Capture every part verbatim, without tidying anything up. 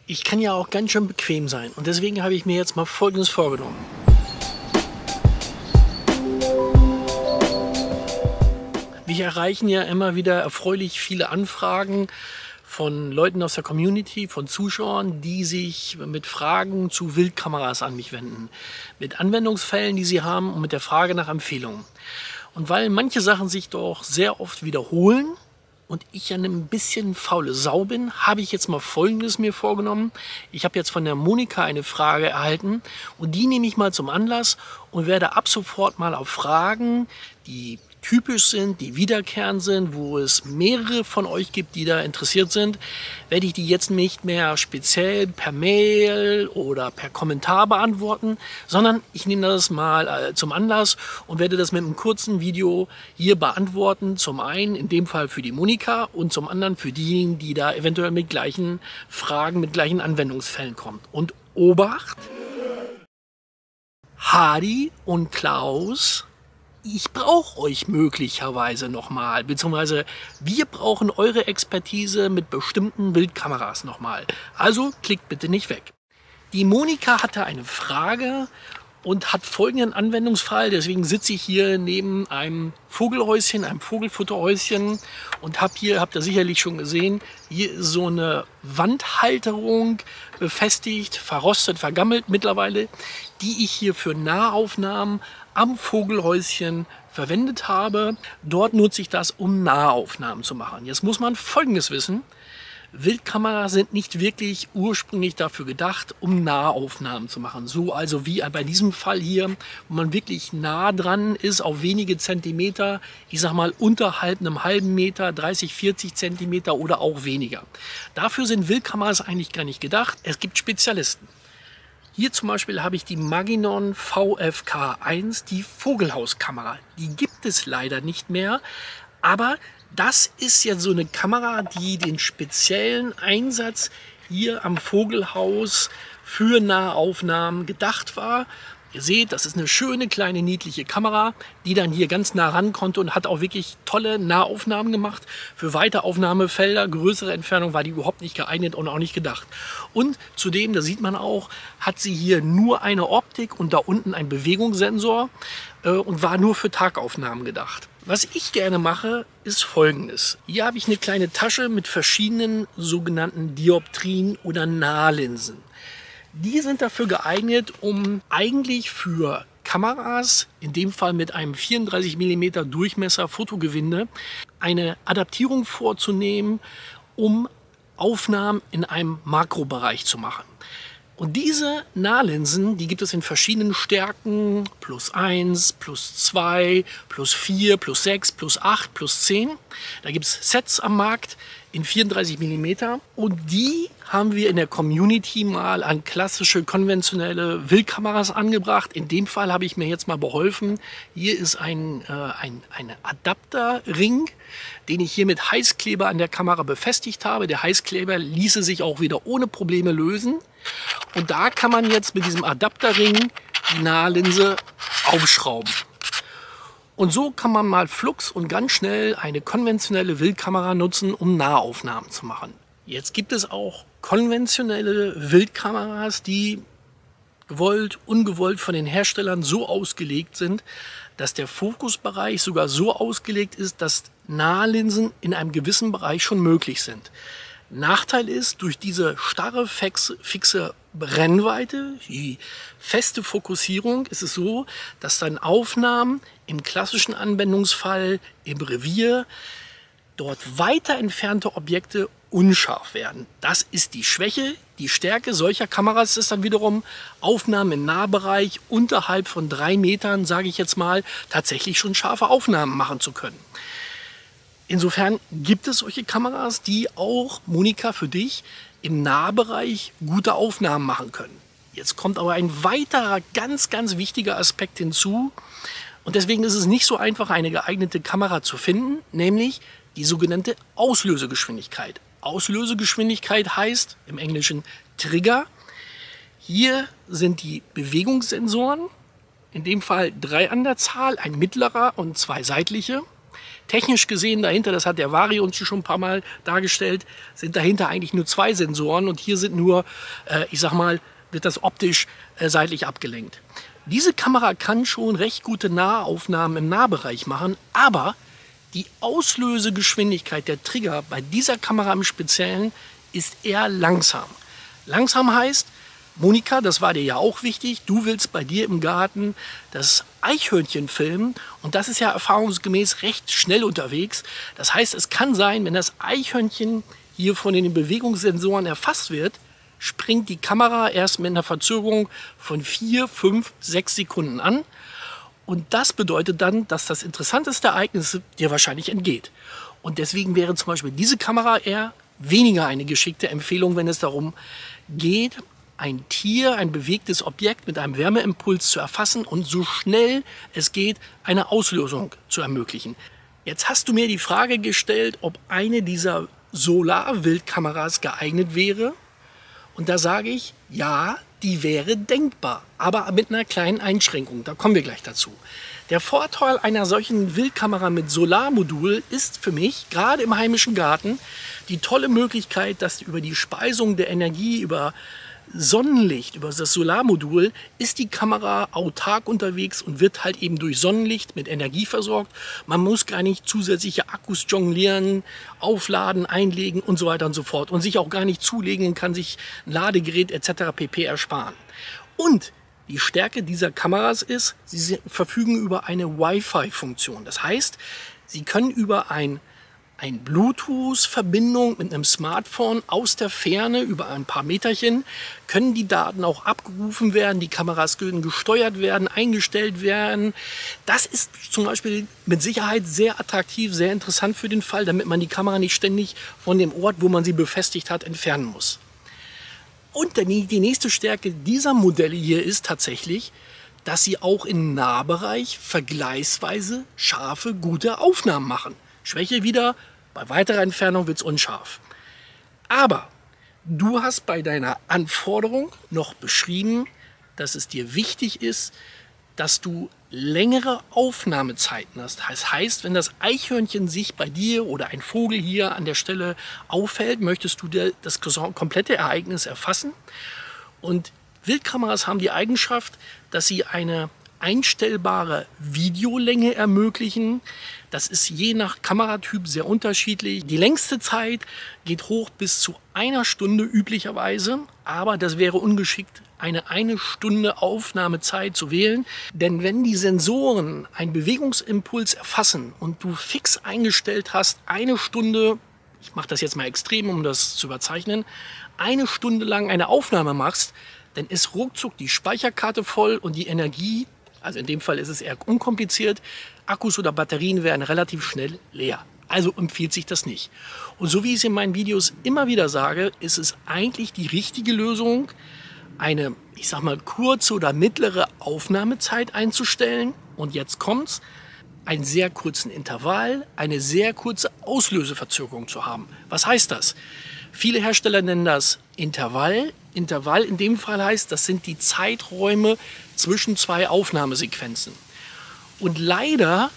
Ich kann ja auch ganz schön bequem sein und deswegen habe ich mir jetzt mal Folgendes vorgenommen. Wir erreichen ja immer wieder erfreulich viele Anfragen von Leuten aus der Community, von Zuschauern, die sich mit Fragen zu Wildkameras an mich wenden. Mit Anwendungsfällen, die sie haben und mit der Frage nach Empfehlungen. Und weil manche Sachen sich doch sehr oft wiederholen und ich ja ein bisschen faule Sau bin, habe ich jetzt mal Folgendes mir vorgenommen. Ich habe jetzt von der Monika eine Frage erhalten und die nehme ich mal zum Anlass und werde ab sofort mal auf Fragen, die typisch sind, die wiederkehrend sind, wo es mehrere von euch gibt, die da interessiert sind, werde ich die jetzt nicht mehr speziell per Mail oder per Kommentar beantworten, sondern ich nehme das mal äh, zum Anlass und werde das mit einem kurzen Video hier beantworten. Zum einen in dem Fall für die Monika und zum anderen für diejenigen, die da eventuell mit gleichen Fragen, mit gleichen Anwendungsfällen kommen. Und Obacht! Hardy und Klaus, ich brauche euch möglicherweise nochmal, beziehungsweise wir brauchen eure Expertise mit bestimmten Wildkameras nochmal. Also klickt bitte nicht weg. Die Monika hatte eine Frage und hat folgenden Anwendungsfall. Deswegen sitze ich hier neben einem Vogelhäuschen, einem Vogelfutterhäuschen und habe hier, habt ihr sicherlich schon gesehen, hier ist so eine Wandhalterung befestigt, verrostet, vergammelt mittlerweile, die ich hier für Nahaufnahmen am Vogelhäuschen verwendet habe. Dort nutze ich das, um Nahaufnahmen zu machen. Jetzt muss man Folgendes wissen. Wildkameras sind nicht wirklich ursprünglich dafür gedacht, um Nahaufnahmen zu machen. So also wie bei diesem Fall hier, wo man wirklich nah dran ist, auf wenige Zentimeter, ich sag mal unterhalb einem halben Meter, dreißig, vierzig Zentimeter oder auch weniger. Dafür sind Wildkameras eigentlich gar nicht gedacht. Es gibt Spezialisten. Hier zum Beispiel habe ich die Maginon V F K eins, die Vogelhauskamera. Die gibt es leider nicht mehr, aber das ist ja so eine Kamera, die den speziellen Einsatz hier am Vogelhaus für Nahaufnahmen gedacht war. Ihr seht, das ist eine schöne, kleine, niedliche Kamera, die dann hier ganz nah ran konnte und hat auch wirklich tolle Nahaufnahmen gemacht. Für weite Aufnahmefelder, größere Entfernung war die überhaupt nicht geeignet und auch nicht gedacht. Und zudem, da sieht man auch, hat sie hier nur eine Optik und da unten ein Bewegungssensor äh, und war nur für Tagaufnahmen gedacht. Was ich gerne mache, ist Folgendes. Hier habe ich eine kleine Tasche mit verschiedenen sogenannten Dioptrien oder Nahlinsen. Die sind dafür geeignet, um eigentlich für Kameras, in dem Fall mit einem vierunddreißig Millimeter Durchmesser Fotogewinde, eine Adaptierung vorzunehmen, um Aufnahmen in einem Makrobereich zu machen. Und diese Nahlinsen, die gibt es in verschiedenen Stärken, plus eins, plus zwei, plus vier, plus sechs, plus acht, plus zehn. Da gibt es Sets am Markt in vierunddreißig Millimeter und die haben wir in der Community mal an klassische, konventionelle Wildkameras angebracht. In dem Fall habe ich mir jetzt mal beholfen. Hier ist ein, äh, ein, ein Adapterring, den ich hier mit Heißkleber an der Kamera befestigt habe. Der Heißkleber ließe sich auch wieder ohne Probleme lösen. Und da kann man jetzt mit diesem Adapterring die Nahlinse aufschrauben. Und so kann man mal flugs und ganz schnell eine konventionelle Wildkamera nutzen, um Nahaufnahmen zu machen. Jetzt gibt es auch konventionelle Wildkameras, die gewollt, ungewollt von den Herstellern so ausgelegt sind, dass der Fokusbereich sogar so ausgelegt ist, dass Nahlinsen in einem gewissen Bereich schon möglich sind. Nachteil ist, durch diese starre, fixe Brennweite, die feste Fokussierung, ist es so, dass dann Aufnahmen im klassischen Anwendungsfall im Revier dort weiter entfernte Objekte unscharf werden. Das ist die Schwäche. Die Stärke solcher Kameras ist dann wiederum, Aufnahmen im Nahbereich unterhalb von drei Metern, sage ich jetzt mal, tatsächlich schon scharfe Aufnahmen machen zu können. Insofern gibt es solche Kameras, die auch, Monika, für dich im Nahbereich gute Aufnahmen machen können. Jetzt kommt aber ein weiterer ganz, ganz wichtiger Aspekt hinzu. Und deswegen ist es nicht so einfach, eine geeignete Kamera zu finden, nämlich die sogenannte Auslösegeschwindigkeit. Auslösegeschwindigkeit heißt im Englischen Trigger. Hier sind die Bewegungssensoren, in dem Fall drei an der Zahl, ein mittlerer und zwei seitliche. Technisch gesehen dahinter, das hat der Vari uns schon ein paar Mal dargestellt, sind dahinter eigentlich nur zwei Sensoren und hier sind nur, äh, ich sag mal, wird das optisch äh, seitlich abgelenkt. Diese Kamera kann schon recht gute Nahaufnahmen im Nahbereich machen, aber die Auslösegeschwindigkeit der Trigger bei dieser Kamera im Speziellen ist eher langsam. Langsam heißt, Monika, das war dir ja auch wichtig, du willst bei dir im Garten das Eichhörnchen filmen und das ist ja erfahrungsgemäß recht schnell unterwegs. Das heißt, es kann sein, wenn das Eichhörnchen hier von den Bewegungssensoren erfasst wird, springt die Kamera erst mit einer Verzögerung von vier, fünf, sechs Sekunden an. Und das bedeutet dann, dass das interessanteste Ereignis dir wahrscheinlich entgeht. Und deswegen wäre zum Beispiel diese Kamera eher weniger eine geschickte Empfehlung, wenn es darum geht, ein Tier, ein bewegtes Objekt mit einem Wärmeimpuls zu erfassen und so schnell es geht, eine Auslösung zu ermöglichen. Jetzt hast du mir die Frage gestellt, ob eine dieser Solar-Wildkameras geeignet wäre. Und da sage ich, ja, die wäre denkbar, aber mit einer kleinen Einschränkung. Da kommen wir gleich dazu. Der Vorteil einer solchen Wildkamera mit Solarmodul ist für mich, gerade im heimischen Garten, die tolle Möglichkeit, dass über die Speisung der Energie, über Sonnenlicht, über das Solarmodul, ist die Kamera autark unterwegs und wird halt eben durch Sonnenlicht mit Energie versorgt. Man muss gar nicht zusätzliche Akkus jonglieren, aufladen, einlegen und so weiter und so fort. Und sich auch gar nicht zulegen und kann sich ein Ladegerät et cetera pp. Ersparen. Und die Stärke dieser Kameras ist, sie verfügen über eine Wi-Fi-Funktion. Das heißt, sie können über ein Eine Bluetooth-Verbindung mit einem Smartphone aus der Ferne über ein paar Meterchen können die Daten auch abgerufen werden, die Kameras können gesteuert werden, eingestellt werden. Das ist zum Beispiel mit Sicherheit sehr attraktiv, sehr interessant für den Fall, damit man die Kamera nicht ständig von dem Ort, wo man sie befestigt hat, entfernen muss. Und die nächste Stärke dieser Modelle hier ist tatsächlich, dass sie auch im Nahbereich vergleichsweise scharfe, gute Aufnahmen machen. Schwäche wieder, bei weiterer Entfernung wird es unscharf. Aber du hast bei deiner Anforderung noch beschrieben, dass es dir wichtig ist, dass du längere Aufnahmezeiten hast. Das heißt, wenn das Eichhörnchen sich bei dir oder ein Vogel hier an der Stelle aufhält, möchtest du das komplette Ereignis erfassen. Und Wildkameras haben die Eigenschaft, dass sie eine einstellbare Videolänge ermöglichen. Das ist je nach Kameratyp sehr unterschiedlich. Die längste Zeit geht hoch bis zu einer Stunde üblicherweise, aber das wäre ungeschickt, eine eine Stunde Aufnahmezeit zu wählen. Denn wenn die Sensoren einen Bewegungsimpuls erfassen und du fix eingestellt hast, eine Stunde, ich mache das jetzt mal extrem, um das zu überzeichnen, eine Stunde lang eine Aufnahme machst, dann ist ruckzuck die Speicherkarte voll und die Energie, also in dem Fall ist es eher unkompliziert, Akkus oder Batterien werden relativ schnell leer. Also empfiehlt sich das nicht. Und so wie ich es in meinen Videos immer wieder sage, ist es eigentlich die richtige Lösung, eine, ich sag mal, kurze oder mittlere Aufnahmezeit einzustellen. Und jetzt kommt's, einen sehr kurzen Intervall, eine sehr kurze Auslöseverzögerung zu haben. Was heißt das? Viele Hersteller nennen das Intervall. Intervall in dem Fall heißt, das sind die Zeiträume zwischen zwei Aufnahmesequenzen. Und leider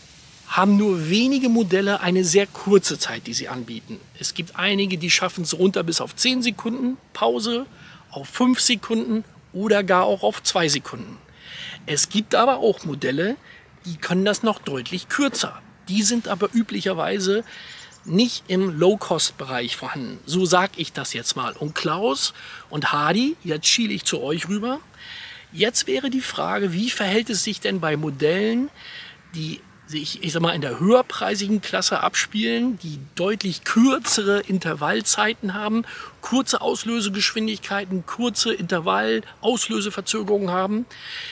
haben nur wenige Modelle eine sehr kurze Zeit, die sie anbieten. Es gibt einige, die schaffen es runter bis auf zehn Sekunden Pause, auf fünf Sekunden oder gar auch auf zwei Sekunden. Es gibt aber auch Modelle, die können das noch deutlich kürzer. Die sind aber üblicherweise nicht im Low-Cost-Bereich vorhanden. So sage ich das jetzt mal. Und Klaus und Hardy, jetzt schiele ich zu euch rüber. Jetzt wäre die Frage, wie verhält es sich denn bei Modellen, die sich, ich sag mal, in der höherpreisigen Klasse abspielen, die deutlich kürzere Intervallzeiten haben, kurze Auslösegeschwindigkeiten, kurze Intervall-Auslöseverzögerungen haben.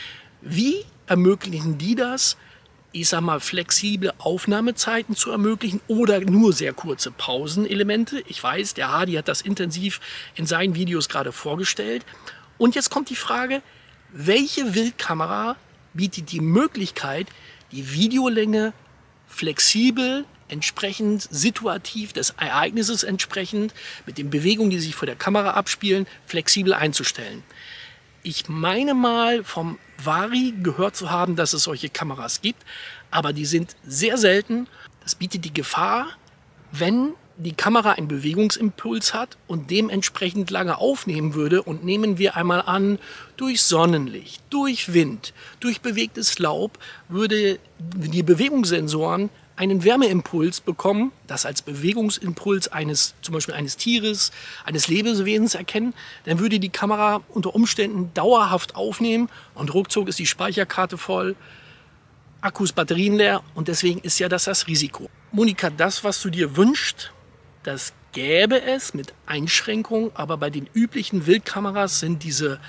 Wie ermöglichen die das, ich sag mal, flexible Aufnahmezeiten zu ermöglichen oder nur sehr kurze Pausenelemente? Ich weiß, der Hardy hat das intensiv in seinen Videos gerade vorgestellt. Und jetzt kommt die Frage, welche Wildkamera bietet die Möglichkeit, die Videolänge flexibel, entsprechend situativ des Ereignisses entsprechend, mit den Bewegungen, die sich vor der Kamera abspielen, flexibel einzustellen? Ich meine mal vom Vari gehört zu haben, dass es solche Kameras gibt, aber die sind sehr selten. Das bietet die Gefahr, wenn die Kamera einen Bewegungsimpuls hat und dementsprechend lange aufnehmen würde, und nehmen wir einmal an, durch Sonnenlicht, durch Wind, durch bewegtes Laub, würde die Bewegungssensoren einen Wärmeimpuls bekommen, das als Bewegungsimpuls eines, zum Beispiel eines Tieres, eines Lebewesens erkennen, dann würde die Kamera unter Umständen dauerhaft aufnehmen und ruckzuck ist die Speicherkarte voll, Akkus, Batterien leer, und deswegen ist ja das das Risiko. Monika, das, was du dir wünschst, das gäbe es mit Einschränkungen, aber bei den üblichen Wildkameras sind diese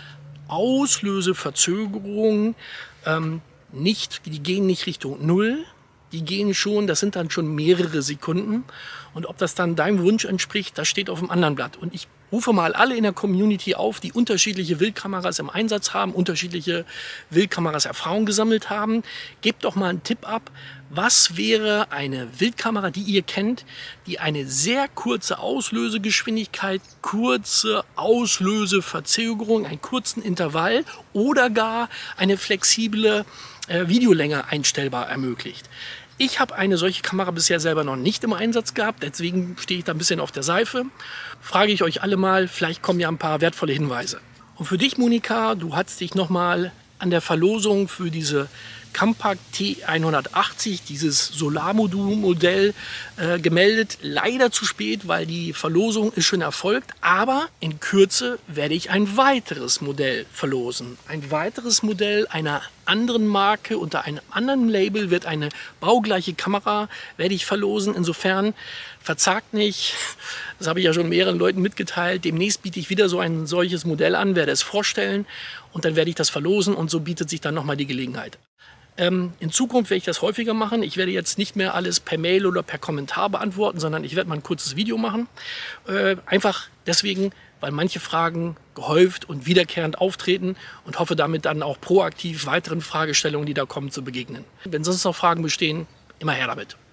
Auslöseverzögerungen ähm, nicht, die gehen nicht Richtung Null, die gehen schon, das sind dann schon mehrere Sekunden. Und ob das dann deinem Wunsch entspricht, das steht auf dem anderen Blatt. Und ich rufe mal alle in der Community auf, die unterschiedliche Wildkameras im Einsatz haben, unterschiedliche Wildkameras Erfahrung gesammelt haben. Gebt doch mal einen Tipp ab. Was wäre eine Wildkamera, die ihr kennt, die eine sehr kurze Auslösegeschwindigkeit, kurze Auslöseverzögerung, einen kurzen Intervall oder gar eine flexible äh, Videolänge einstellbar ermöglicht? Ich habe eine solche Kamera bisher selber noch nicht im Einsatz gehabt, deswegen stehe ich da ein bisschen auf der Seife. Frage ich euch alle mal, vielleicht kommen ja ein paar wertvolle Hinweise. Und für dich, Monika, du hast dich nochmal an der Verlosung für diese Campact T hundertachtzig, dieses Solarmodul-Modell, äh, gemeldet. Leider zu spät, weil die Verlosung ist schon erfolgt. Aber in Kürze werde ich ein weiteres Modell verlosen. Ein weiteres Modell einer anderen Marke, unter einem anderen Label wird eine baugleiche Kamera, werde ich verlosen. Insofern verzagt nicht. Das habe ich ja schon mehreren Leuten mitgeteilt. Demnächst biete ich wieder so ein solches Modell an, werde es vorstellen und dann werde ich das verlosen und so bietet sich dann nochmal die Gelegenheit. Ähm, in Zukunft werde ich das häufiger machen. Ich werde jetzt nicht mehr alles per Mail oder per Kommentar beantworten, sondern ich werde mal ein kurzes Video machen. Äh, einfach deswegen, weil manche Fragen gehäuft und wiederkehrend auftreten und hoffe damit dann auch proaktiv weiteren Fragestellungen, die da kommen, zu begegnen. Wenn sonst noch Fragen bestehen, immer her damit.